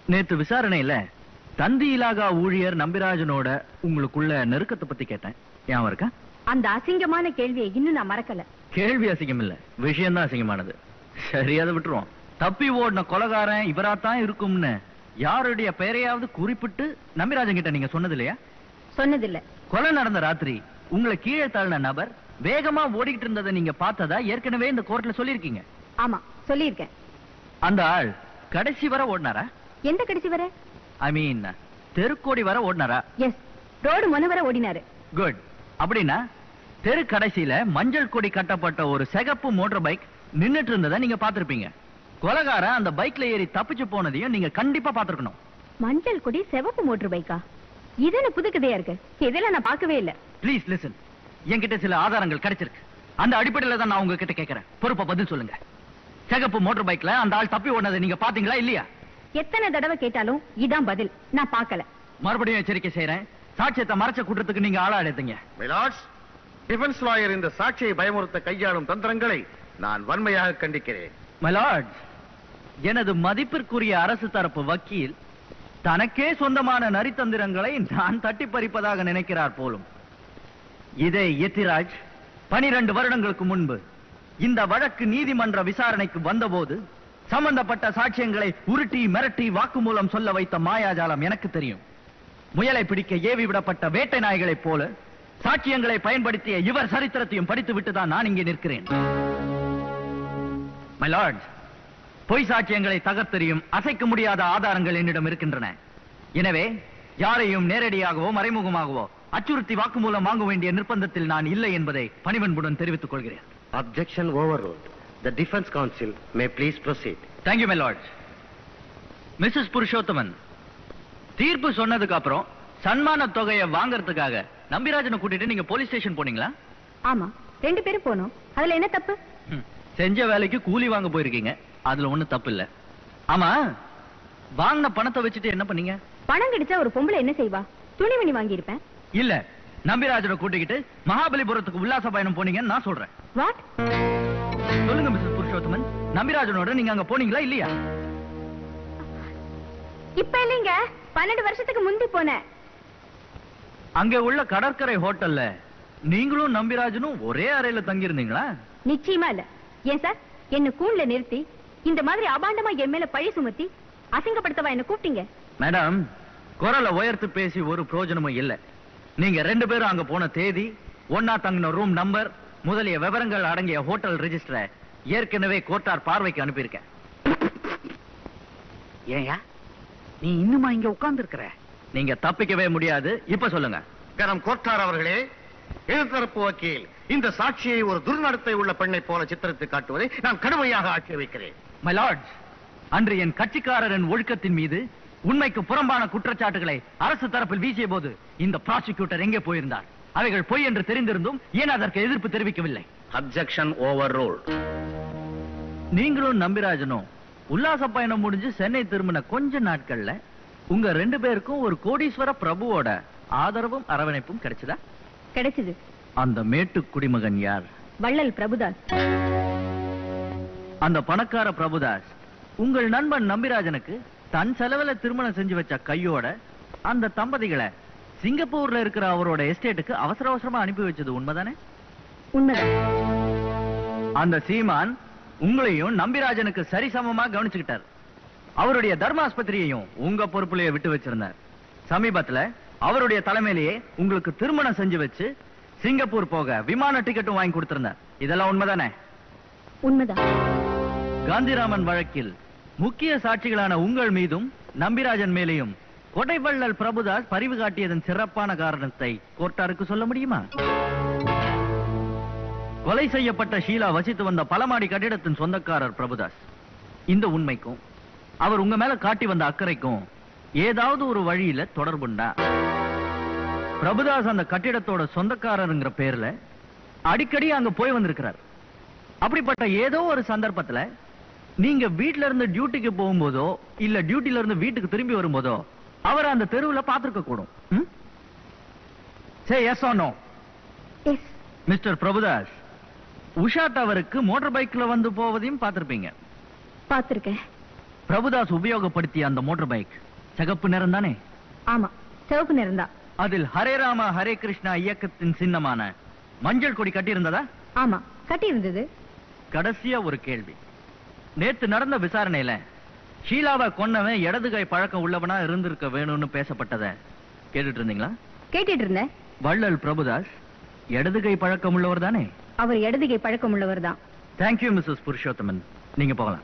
நேத்து விசாரணையில தந்தி இலாகா ஊழியர் நம்பிராஜனோட உங்களுக்குள்ள நெருக்கத்தை பத்தி கேட்டேன். ஞாபகம் இருக்கா? அந்த அசிங்கமான கேள்வியை இன்னும் நான் மறக்கல. கேள்வி அசிங்கம் இல்ல, விஷயம் தான் அசிங்கமானது. சரி, அதை விட்டுருவோம். தப்பி ஓடின கொலைகாரன் இவராத்தான் இருக்கும்னு யாருடைய பெயரையாவது குறிப்பிட்டு நம்பிராஜன் கிட்ட நீங்க சொன்னது இல்லையா? சொன்னதில்ல. கொலை நடந்த ராத்திரி உங்களை கீழே தள்ளின நபர் வேகமா ஓடிக்கிட்டு இருந்ததை நீங்க பார்த்ததா ஏற்கனவே இந்த கோர்ட்ல சொல்லிருக்கீங்க. ஆமா, சொல்லியிருக்கேன். அந்த ஆள் கடைசி வரை ஓடினாரா? எந்த கடைசி வரை? ஐ மீன் தெருக்கோடி வரை ஓடினாரா? எஸ், ரோடு முனை வரை ஓடினாரு. குட். அப்படின்னா தெரு கடைசியில மஞ்சள் கொடி கட்டப்பட்ட ஒரு சிகப்பு மோட்டார் பைக் நின்னுட்டு இருந்ததை நீங்க பாத்திருப்பீங்க. கொலைகாரன் அந்த பைக்ல ஏறி தப்பிச்சு போனதையும் நீங்க கண்டிப்பா பாத்துருக்கணும். மஞ்சள் கொடி சிவப்பு மோட்டார் பைக்கா? இது என்ன புது கதையா இருக்கு? இதெல்லாம் நான் பார்க்கவே இல்ல. Please listen. என்கிட்ட சில ஆதாரங்கள் கிடைச்சிருக்கு. அந்த அடிப்படையில தான் நான் உங்ககிட்ட கேட்கிறேன். பொறுப்பா பதில் சொல்லுங்க. சிகப்பு மோட்டார் பைக்ல அந்த ஆள் தப்பி ஓடுனதை நீங்க பாத்தீங்களா இல்லையா? எத்தனை தடவை கேட்டாலும் இதான் பதில். நான் பார்க்கல. மறுபடியும் எச்சரிக்கை செய்யறேன். சாட்சியத்தை மறைச்ச கூட்டத்துக்கு நீங்க ஆளா எடுத்தீங்க. மிலாட்ஸ், டிஃபென்ஸ் லாயர் இந்த சாட்சியை பயமுறுத்த கையாளும் தந்திரங்களை நான் வன்மையாக கண்டிக்கிறேன். மிலாட்ஸ், எனது மதிப்பிற்குரிய அரசு தரப்பு வக்கீல் தனக்கே சொந்தமான நரித்தந்திரங்களை நான் தட்டி பறிப்பதாக நினைக்கிறார் போலும். இதே யத்திராஜ் 12 வருடங்களுக்கு முன்பு இந்த வழக்கு நீதிமன்ற விசாரணைக்கு வந்தபோது சம்பந்தப்பட்ட சாட்சியங்களை உருட்டி மிரட்டி வாக்குமூலம் சொல்ல வைத்த மாயாஜாலம் எனக்கு தெரியும். முயலை பிடிக்க ஏவி விடப்பட்ட வேட்டை நாய்களைப் போல சாட்சியங்களை பயன்படுத்திய இவர் சரித்திரத்தையும் படித்து விட்டுதான் நான் இங்கே நிற்கிறேன். மை லார்ட், பொய் சாட்சியங்களை தகர்த்தெறியும் அசைக்க முடியாத ஆதாரங்கள் என்னிடம் இருக்கின்றன. எனவே யாரையும் நேரடியாகவோ மறைமுகமாகவோ அச்சுறுத்தி வாக்குமூலம் வாங்க வேண்டிய நிர்பந்தத்தில் நான் இல்லை என்பதை பணிவன்புடன் தெரிவித்துக் கொள்கிறேன். Objection overruled. The defense counsel may please proceed. Thank you, my lord. Mrs. Purushothaman, தீர்ப்பு சொன்னதுக்கு அப்புறம் சன்மான தொகையை வாங்கறதுக்காக நம்பிராஜனை கூட்டிட்டு நீங்க போலீஸ் ஸ்டேஷன் போனீங்களா? ஆமா, 2 பேரும் போனோம். அதுல என்ன தப்பு? செஞ்ச வேலைக்கு கூலி வாங்க போயிருக்கீங்க, அதுல ஒண்ணும் தப்பு இல்ல. ஆமா, வாங்கின பணத்தை வச்சுட்டு என்ன பண்ணீங்க? பணம் கிடைச்சா ஒரு பொம்பளை என்ன செய்வா? துணிமணி வாங்கி இருப்பேன். இல்ல, நம்பிராஜனை கூட்டிக்கிட்டு மகாபலிபுரத்துக்கு உல்லாச பயணம் போனீங்கன்னு நான் சொல்றேன். வாட்? சொல்லுங்க மிஸ்டர் புருஷோத்தமன், நம்பிராஜனோட நீங்க அங்க போனீங்களா இல்லையா? இப்ப இல்லைங்க, 12 வருஷத்துக்கு முந்தி போனேன். அங்க உள்ள கடற்கரை ஹோட்டல்ல நீங்களும் நம்பிராஜனும் ஒரே அறையில தங்கி இருந்தீங்களா? நிச்சயமா இல்ல. ஏன் சார், என்ன கூண்ல நிறுத்தி இந்த மாதிரி அபாண்டமா என் மேல பழி சுமத்தி அசிங்கப்படுத்தவா என்ன கூப்பிட்டீங்க? மேடம், குரலை உயர்த்து பேசி ஒரு பிரயோஜனமும் இல்ல. நீங்க 2 பேரும் அங்க போன தேதி, ஒன்னா தங்கின ரூம் நம்பர் முதலிய விவரங்கள் அடங்கிய ஹோட்டல் ரெஜிஸ்டரை ஏற்கனவே கோர்ட்டார் பார்வைக்கு அனுப்பியிருக்கேன். ஏயா நீ இன்னுமா இங்க உட்கார்ந்து இருக்கிற? நீங்க தப்பிக்கவே முடியாது. இப்ப சொல்லுங்க. கரம் கோர்ட்டார் அவர்களே, எதிர்த்தரப்பு வக்கீல் இந்த சாட்சியை ஒரு துர்நடத்தை உள்ள பெண்ணை போல சித்தரித்து காட்டுவதை நான் கடுமையாக ஆட்சேபிக்கிறேன். மை லார்ட்ஸ், அன்று என் கட்சிக்காரரின் ஒழுக்கத்தின் மீது உண்மைக்கு புறம்பான குற்றச்சாட்டுகளை அரசு தரப்பில் வீசிய போது இந்த ப்ராசிக்யூட்டர் எங்கே போயிருந்தார்? அவைகள் பொய் என்று தெரிந்திருந்தும் ஏன் அதற்கு எதிர்ப்பு தெரிவிக்கவில்லை? Objection overruled. நீங்களும் நம்பிராஜனும் உல்லாச பயணம் முடிஞ்சு சென்னை திரும்பின கொஞ்ச நாட்கள்ல உங்க 2 பேருக்கும் ஒரு கோடீஸ்வர பிரபுவோட ஆதரவும் அரவணைப்பும் கிடைச்சதா? கிடைச்சது. அந்த மேட்டு குடிமகன் யார்? வள்ளல் பிரபுதாஸ். அந்த பணக்கார பிரபுதாஸ் உங்கள் நண்பன் நம்பிராஜனுக்கு தன் செலவுல திருமணம் செஞ்சு வச்ச கையோட அந்த தம்பதிகளை சிங்கப்பூர்ல இருக்கிற அவரோட எஸ்டேட்டுக்கு அவசர அவசரமா அனுப்பி வச்சது உண்மைதானே? உண்மைதான். அந்த சீமான் உங்களையும் நம்பிராஜனுக்கு சரிசமமா கவனிச்சுக்கிட்டார். அவருடைய தர்மாஸ்பத்திரியையும் உங்க பொறுப்புலயே விட்டு வச்சிருந்தார். சமீபத்துல அவருடைய தலைமையிலேயே உங்களுக்கு திருமணம் செஞ்சு வச்சு சிங்கப்பூர் போக விமான டிக்கெட்டும் வாங்கி கொடுத்திருந்தார். இதெல்லாம் உண்மைதானே? உண்மைதான். காந்திராமன் வழக்கில் முக்கிய சாட்சிகளான உங்கள் மீதும் நம்பிராஜன் மேலேயும் கொடைவள்ளல் பிரபுதாஸ் பரிவு காட்டியதன் சிறப்பான காரணத்தை கோர்ட்டாருக்கு சொல்ல முடியுமா? கொலை செய்யப்பட்ட ஷீலா வசித்து வந்த பலமாடி கட்டிடத்தின் சொந்தக்காரர் பிரபுதாஸ். இந்த உண்மைக்கும் அவர் உங்க மேல காட்டி வந்த அக்கறைக்கும் ஏதாவது ஒரு வழியில தொடர்புண்டா? பிரபுதாஸ் அந்த கட்டிடத்தோட சொந்தக்காரருங்கிற பேர்ல அடிக்கடி அங்க போய் வந்திருக்கிறார். அப்படிப்பட்ட ஏதோ ஒரு சந்தர்ப்பத்துல நீங்க வீட்ல இருந்து டியூட்டிக்கு போகும்போதோ இல்ல டியூட்டில இருந்து வீட்டுக்கு திரும்பி வரும்போதோ அவர் அந்த தெருவுல பார்த்திருக்க கூடும். Say yes or no? Yes. Mister Prabhudas, Usha டவருக்கு மோட்டார் பைக்ல வந்து போவதையும் பார்த்திருப்பீங்க. பார்த்திருக்கேன். பிரபுதாஸ் உபயோகப்படுத்திய அந்த மோட்டார் பைக் சிகப்பு நிறம் தானே? ஆமா, சிவப்பு நிறம் தான். அதில் ஹரே ராமா ஹரே கிருஷ்ணா இயக்கத்தின் சின்னமான மஞ்சள் கொடி கட்டியிருந்ததா? ஆமா, கட்டி இருந்தது. கடைசியா ஒரு கேள்வி. நேத்து நடந்த விசாரணையில ஷீலாவை கொன்னவன் இடது கை பழக்கம் உள்ளவனா இருந்திருக்க வேணும்னு பேசப்பட்டத கேட்டுட்டு இருந்தீங்களா? கேட்டுட்டு இருந்தேன். வள்ளல் பிரபுதாஸ் இடது கை பழக்கம் உள்ளவர் தானே? அவர் இடது கை பழக்கம் உள்ளவர் தான். Thank you Mrs Purushothaman. நீங்க போகலாம்.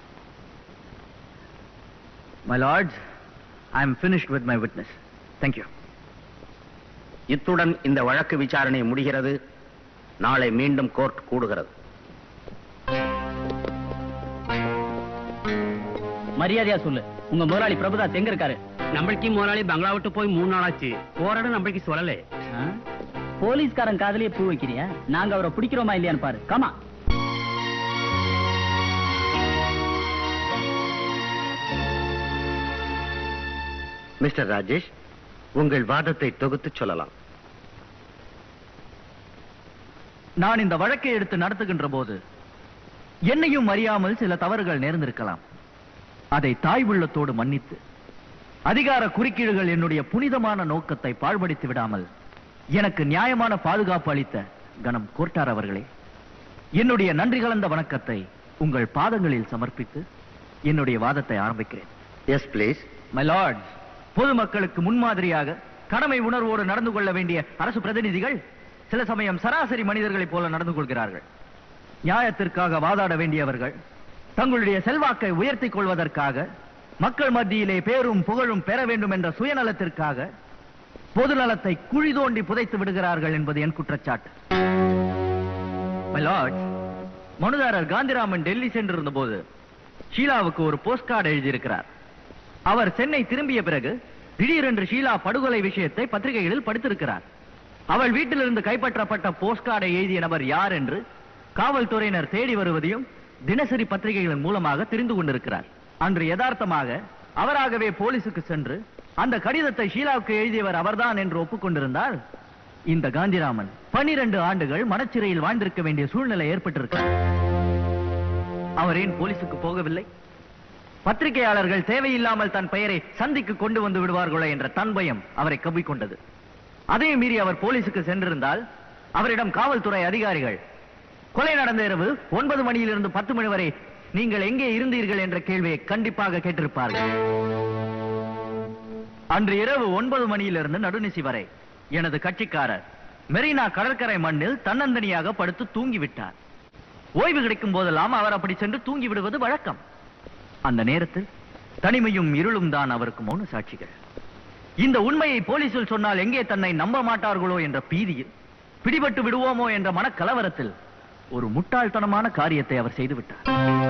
My lords, I am finished with my witness. Thank you. இத்துடன் இந்த வழக்கு விசாரணை முடிகிறது. நாளை மீண்டும் கோர்ட் கூடுகிறது. மரியாதையா சொல்லு, உங்க முதலாளி பிரபுதாஸ் எங்க இருக்காரு? நம்மளுக்கு முதலாளி பங்களா விட்டு போய் 3 நாள் ஆச்சு. போராட நம்மளுக்கு சொல்லல. போலீஸ்காரன் காதலியே பூ வைக்கிறியா? நாங்க அவரை பிடிக்கிறோமா இல்லையான்னு பாரு. கமா. மிஸ்டர் ராஜேஷ், உங்கள் வாதத்தை தொகுத்து சொல்லலாம். நான் இந்த வழக்கை எடுத்து நடத்துகின்ற போது என்னையும் அறியாமல் சில தவறுகள் நேர்ந்திருக்கலாம். அதை தாய் உள்ளத்தோடு மன்னித்து அதிகார குறுக்கீடுகள் என்னுடைய புனிதமான நோக்கத்தை பாழ்படுத்தி விடாமல் எனக்கு நியாயமான பாதுகாப்பு அளித்த கணம் கோர்ட்டார் அவர்களே, என்னுடைய நன்றி கலந்த வணக்கத்தை உங்கள் பாதங்களில் சமர்ப்பித்து என்னுடைய வாதத்தை ஆரம்பிக்கிறேன். S please. மை லார்ட்ஸ், பொதுமக்களுக்கு முன்மாதிரியாக கடமை உணர்வோடு நடந்து கொள்ள வேண்டிய அரசு பிரதிநிதிகள் சில சமயம் சராசரி மனிதர்களைப் போல நடந்து கொள்கிறார்கள். நியாயத்திற்காக வாதாட வேண்டியவர்கள் தங்களுடைய செல்வாக்கை உயர்த்திக் கொள்வதற்காக, மக்கள் மத்தியிலே பேரும் புகழும் பெற வேண்டும் என்ற சுயநலத்திற்காக பொது நலத்தை குழி தோண்டி புதைத்து விடுகிறார்கள் என்பது என் குற்றச்சாட்டு. மை லார்ட்ஸ், மனுதாரர் காந்திராமன் டெல்லி சென்றிருந்த போது ஷீலாவுக்கு ஒரு போஸ்ட் கார்டு எழுதியிருக்கிறார். அவர் சென்னை திரும்பிய பிறகு திடீரென்று ஷீலா படுகொலை விஷயத்தை பத்திரிகைகளில் படித்திருக்கிறார். அவள் வீட்டிலிருந்து கைப்பற்றப்பட்ட போஸ்ட் கார்டை எழுதிய நபர் யார் என்று காவல்துறையினர் தேடி வருவதையும் தினசரி பத்திரிகைகளின் மூலமாக தெரிந்து கொண்டிருக்கிறார். அன்று யதார்த்தமாக அவராகவே போலீசுக்கு சென்று அந்த கடிதத்தை ஷீலாவுக்கு எழுதியவர் அவர்தான் என்று ஒப்புக்கொண்டிருந்தால் இந்த காந்திராமன் 12 ஆண்டுகள் மனச்சிறையில் வாழ்ந்திருக்க வேண்டிய சூழ்நிலை ஏற்பட்டிருக்கிறார். அவர் ஏன் போலீசுக்கு போகவில்லை? பத்திரிகையாளர்கள் தேவையில்லாமல் தன் பெயரை சந்திக்கு கொண்டு வந்து விடுவார்களோ என்ற தன் பயம் அவரை கவ்விக்கொண்டது. அதே மீறி அவர் போலீசுக்கு சென்றிருந்தால் அவரிடம் காவல்துறை அதிகாரிகள் கொலை நடந்த இரவு 9 மணியிலிருந்து 10 மணி வரை நீங்கள் எங்கே இருந்தீர்கள் என்ற கேள்வியை கண்டிப்பாக கேட்டிருப்பார்கள். அன்று இரவு 9 மணியிலிருந்து நடுநிசி வரை எனது கட்சிக்காரர் மெரினா கடற்கரை மண்ணில் தன்னந்தனியாக படுத்து தூங்கிவிட்டார். ஓய்வு கிடைக்கும் போதெல்லாம் அவர் அப்படி சென்று தூங்கி விடுவது வழக்கம். அந்த நேரத்தில் தனிமையும் இருளும் தான் அவருக்கு மௌன சாட்சிகள். இந்த உண்மையை போலீசில் சொன்னால் எங்கே தன்னை நம்ப மாட்டார்களோ என்ற பீதியில், பிடிபட்டு விடுவோமோ என்ற மனக்கலவரத்தில் ஒரு முட்டாள்தனமான காரியத்தை அவர் செய்துவிட்டார்.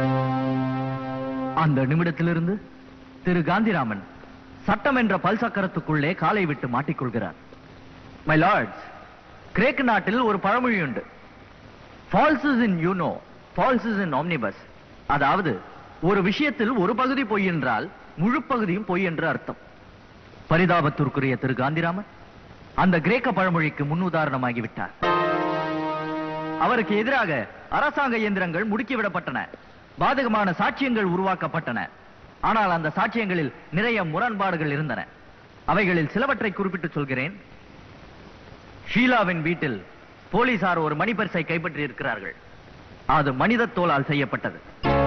அந்த நிமிடத்திலிருந்து திரு காந்திராமன் சட்டம் என்ற பல்சக்கரத்துக்குள்ளே காலை விட்டு மாட்டிக்கொள்கிறார். மை லார்ட்ஸ், கிரேக்க நாட்டில் ஒரு பழமொழி உண்டு. False is in you know, false is in omnibus. அதாவது ஒரு விஷயத்தில் ஒரு பகுதி பொய் என்றால் முழு பகுதியும் பொய் என்று அர்த்தம். பரிதாபத்திற்குரிய திரு காந்திராமன் அந்த கிரேக்க பழமொழிக்கு முன்னுதாரணமாகிவிட்டார். அவருக்கு எதிராக அரசாங்க இயந்திரங்கள் முடுக்கிவிடப்பட்டன, பாதகமான சாட்சியங்கள் உருவாக்கப்பட்டன. ஆனால் அந்த சாட்சியங்களில் நிறைய முரண்பாடுகள் இருந்தன. அவைகளில் சிலவற்றை குறிப்பிட்டு சொல்கிறேன். ஷீலாவின் வீட்டில் போலீசார் ஒரு மணிப்பர்சை கைப்பற்றி இருக்கிறார்கள். அது மனித தோலால் செய்யப்பட்டது.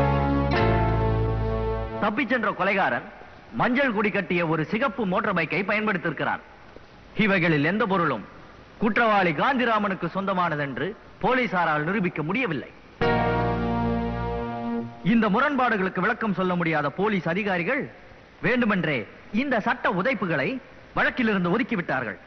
தப்பிச் சென்ற கொலைகாரன் மஞ்சள் குடி கட்டிய ஒரு சிகப்பு மோட்டார் பைக்கை பயன்படுத்தியிருக்கிறார். இவைகளில் எந்த பொருளும் குற்றவாளி காந்திராமனுக்கு சொந்தமானதென்று போலீசாரால் நிரூபிக்க முடியவில்லை. இந்த முரண்பாடுகளுக்கு விளக்கம் சொல்ல முடியாத போலீஸ் அதிகாரிகள் வேண்டுமென்றே இந்த சட்ட உதைப்புகளை வழக்கிலிருந்து ஒதுக்கிவிட்டார்கள்.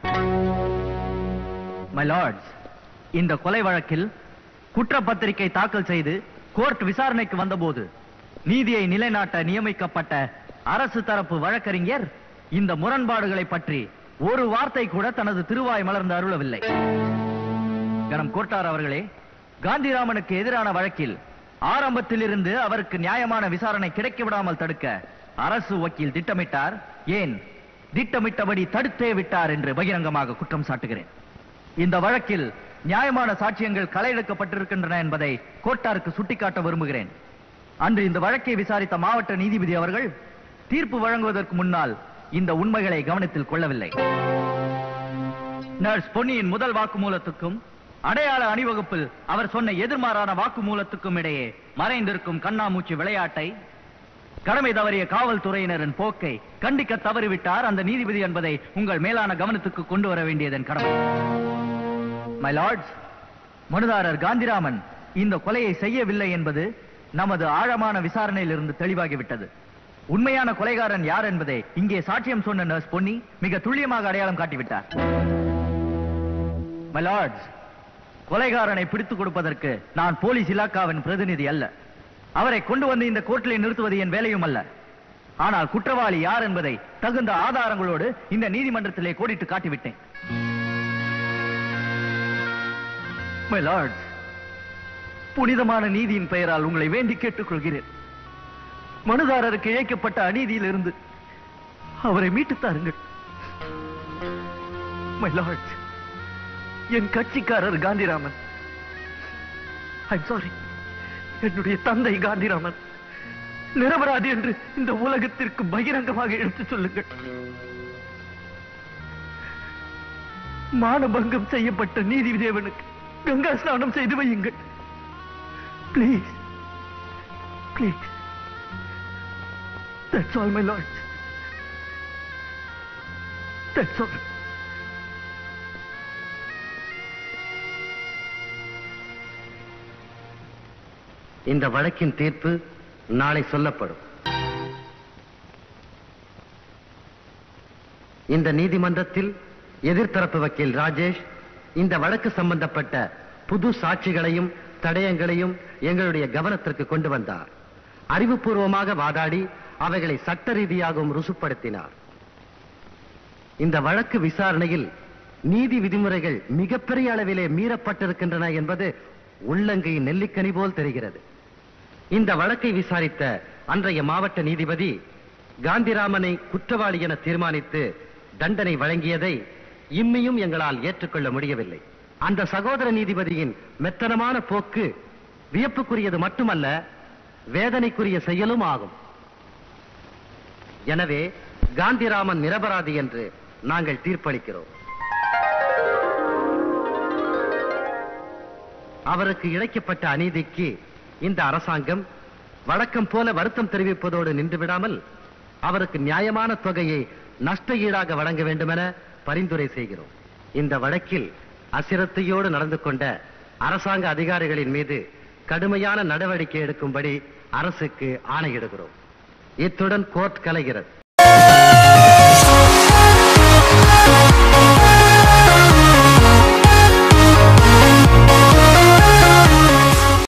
மை லார்ட்ஸ், இந்த கொலை வழக்கில் குற்றப்பத்திரிகை தாக்கல் செய்து கோர்ட் விசாரணைக்கு வந்தபோது நீதியை நிலைநாட்ட நியமிக்கப்பட்ட அரசு தரப்பு வழக்கறிஞர் இந்த முரண்பாடுகளை பற்றி ஒரு வார்த்தை கூட தனது திருவாய் மலர்ந்து அருளவில்லை. கணம் கோர்ட்டார் அவர்களே, காந்திராமனுக்கு எதிரான வழக்கில் ஆரம்பத்தில் இருந்து அவருக்கு நியாயமான விசாரணை கிடைக்க விடாமல் தடுக்க அரசு வக்கீல் திட்டமிட்டார், ஏன் திட்டமிட்டபடி தடுத்தே விட்டார் என்று பகிரங்கமாக குற்றம் சாட்டுகிறேன். இந்த வழக்கில் நியாயமான சாட்சியங்கள் களை எடுக்கப்பட்டிருக்கின்றன என்பதை கோர்ட்டாருக்கு சுட்டிக்காட்ட விரும்புகிறேன். அன்று இந்த வழக்கை விசாரித்த மாவட்ட நீதிபதி அவர்கள் தீர்ப்பு வழங்குவதற்கு முன்னால் இந்த உண்மைகளை கவனத்தில் கொள்ளவில்லை. நர்ஸ் பொன்னியின் முதல் வாக்குமூலத்துக்கும் அடையாள அணிவகுப்பில் அவர் சொன்ன எதிர்மாறான வாக்குமூலத்துக்கும் இடையே மறைந்திருக்கும் கண்ணாமூச்சி விளையாட்டை, கடமை தவறிய காவல்துறையினரின் போக்கை கண்டிக்க தவறிவிட்டார் அந்த நீதிபதி என்பதை உங்கள் மேலான கவனத்துக்கு கொண்டு வர வேண்டியதன் கடமை. மை லார்ட்ஸ், மனுதாரர் காந்திராமன் இந்த கொலையை செய்யவில்லை என்பது நமது ஆழமான விசாரணையில் இருந்து தெளிவாகிவிட்டது. உண்மையான கொலைகாரன் யார் என்பதை இங்கே சாட்சியம் சொன்ன நர்ஸ் பொன்னி மிக துல்லியமாக அடையாளம் காட்டிவிட்டார். மை லார்ட்ஸ், கொலைகாரனை பிடித்துக் கொடுப்பதற்கு நான் போலீஸ் இலாக்காவின் பிரதிநிதி அல்ல. அவரை கொண்டு வந்து இந்த கோர்ட்டில் நிறுத்துவது என் வேலையும் அல்ல. ஆனால் குற்றவாளி யார் என்பதை தகுந்த ஆதாரங்களோடு இந்த நீதிமன்றத்திலே கோடிட்டு காட்டிவிட்டேன். மை லார்ட்ஸ், புனிதமான நீதியின் பெயரால் உங்களை வேண்டி கேட்டுக் கொள்கிறேன். மனுதாரருக்கு இழைக்கப்பட்ட அநீதியிலிருந்து அவரை மீட்டுத் தாருங்கள். மை லார்ட்ஸ், என் கட்சிக்காரர் காந்திராமன், ஐம் சாரி, என்னுடைய தந்தை காந்திராமன் நிரபராதி என்று இந்த உலகத்திற்கு பகிரங்கமாக எடுத்துச் சொல்லுங்கள். மானபங்கம் செய்யப்பட்ட நீதி தேவனுக்கு கங்கா ஸ்நானம் செய்து வையுங்கள். Please, please. That's all, my lords. That's all. இந்த வழக்கின் தீர்ப்பு நாளை சொல்லப்படும். இந்த நீதிமன்றத்தில் எதிர்த்தரப்பு வக்கீல் ராஜேஷ் இந்த வழக்கு சம்பந்தப்பட்ட புது சாட்சிகளையும் தடயங்களையும் எங்களுடைய கவனத்திற்கு கொண்டு வந்தார். அறிவுபூர்வமாக வாதாடி அவைகளை சட்ட ரீதியாகவும் ருசுப்படுத்தினார். இந்த வழக்கு விசாரணையில் நீதி விதிமுறைகள் மிகப்பெரிய அளவிலே மீறப்பட்டிருக்கின்றன என்பது உள்ளங்கை நெல்லிக்கனி போல் தெரிகிறது. இந்த வழக்கை விசாரித்த அன்றைய மாவட்ட நீதிபதி காந்திராமனை குற்றவாளி என தீர்மானித்து தண்டனை வழங்கியதை இம்மியும் எங்களால் ஏற்றுக்கொள்ள முடியவில்லை. அந்த சகோதர நீதிபதியின் மெத்தனமான போக்கு வியப்புக்குரியது மட்டுமல்ல, வேதனைக்குரிய செயலும் ஆகும். எனவே காந்திராமன் நிரபராதி என்று நாங்கள் தீர்ப்பளிக்கிறோம். அவருக்கு இழைக்கப்பட்ட அநீதிக்கு இந்த அரசாங்கம் வழக்கம் போல வருத்தம் தெரிவிப்பதோடு நின்று விடாமல் அவருக்கு நியாயமான தொகையை நஷ்ட ஈடாக வழங்க வேண்டும் என பரிந்துரை செய்கிறோம். இந்த வழக்கில் அசிரத்தையோடு நடந்து கொண்ட அரசாங்க அதிகாரிகளின் மீது கடுமையான நடவடிக்கை எடுக்கும்படி அரசுக்கு ஆணையிடுகிறோம். இத்துடன் கோர்ட் கலைகிறது.